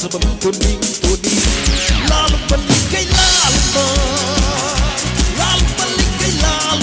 sebentuning tuni lalu balik kay lalu balik kay lalu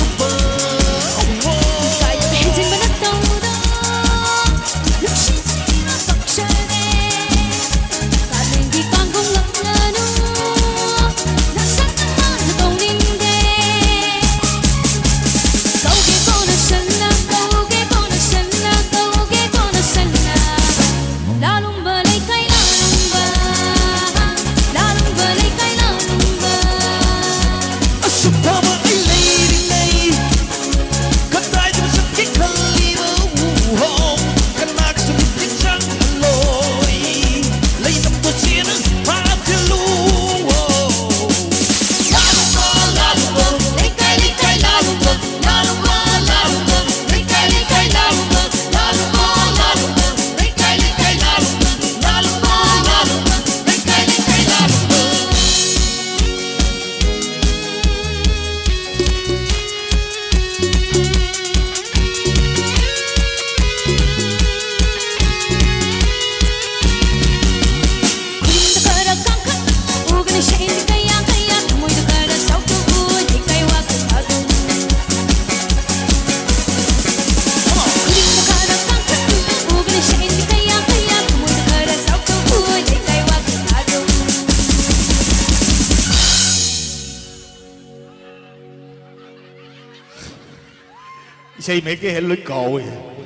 Xây mấy cái hệ lối cầu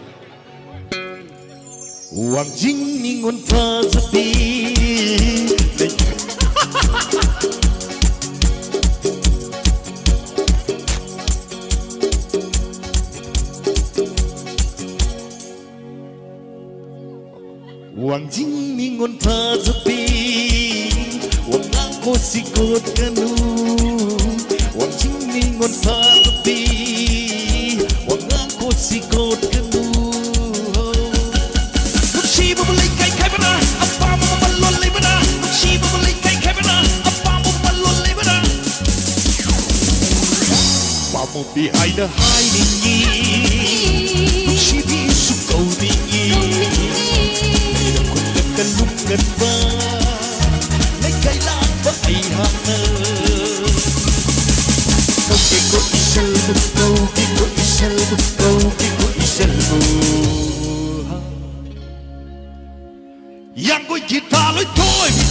Hoàng chính ni ngon pha sepi Hoàng chính ni ngon pha sepi Hoàng aku sikut kanu Hoàng chính ni ngon pha sepi sikot kanu Muksi babalik kay kabana apa mo malon libana Muksi babalik kay kabana apa mo malon libana Wa mo behind the hiding ye Muksi bi sukau dingi Ida kun kaluk kanba Lai kay lang ba ay hanga Kau ko isal mo kau ko isal mo Yang gue kita lối thôi